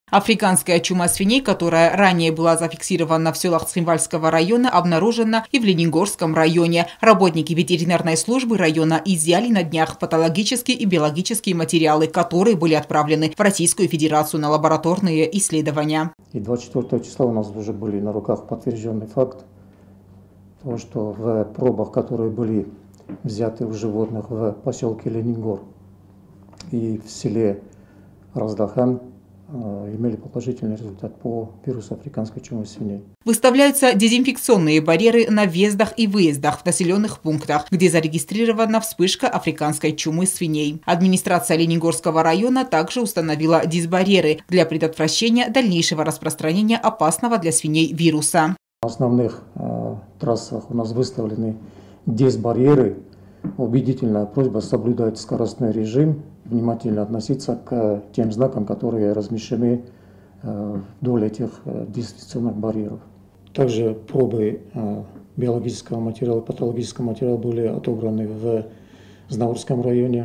Африканская чума свиней, которая ранее была зафиксирована в селах Цхинвальского района, обнаружена и в Ленигорском районе. Работники ветеринарной службы района изъяли на днях патологические и биологические материалы, которые были отправлены в Российскую Федерацию на лабораторные исследования. И 24 числа у нас уже были на руках подтвержденный факт того, что в пробах, которые были взяты у животных в поселке Ленигор и в селе Раздахан, имели положительный результат по вирусу африканской чумы свиней. Выставляются дезинфекционные барьеры на въездах и выездах в населенных пунктах, где зарегистрирована вспышка африканской чумы свиней. Администрация Ленигорского района также установила дисбарьеры для предотвращения дальнейшего распространения опасного для свиней вируса. На основных трассах у нас выставлены дисбарьеры. Убедительная просьба соблюдать скоростной режим, внимательно относиться к тем знакам, которые размещены вдоль этих дезинфекционных барьеров. Также пробы биологического материала, патологического материала были отобраны в Знаурском районе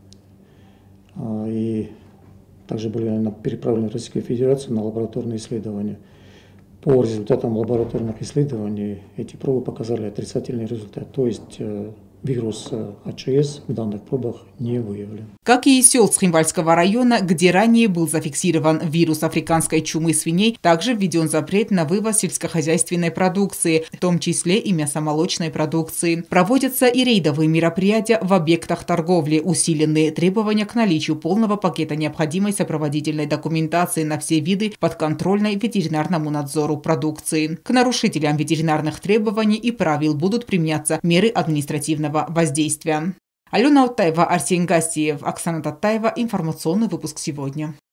и также были переправлены в Российскую Федерацию на лабораторные исследования. По результатам лабораторных исследований эти пробы показали отрицательный результат, то есть вирус АЧС в данных пробах не выявлен. Как и из сел Цхинвальского района, где ранее был зафиксирован вирус африканской чумы свиней, также введен запрет на вывоз сельскохозяйственной продукции, в том числе и мясомолочной продукции. Проводятся и рейдовые мероприятия в объектах торговли, усиленные требования к наличию полного пакета необходимой сопроводительной документации на все виды подконтрольной ветеринарному надзору продукции. К нарушителям ветеринарных требований и правил будут применяться меры административного воздействия. Алена Утаева, Арсений Гастиев, Оксана Татаева. Информационный выпуск сегодня.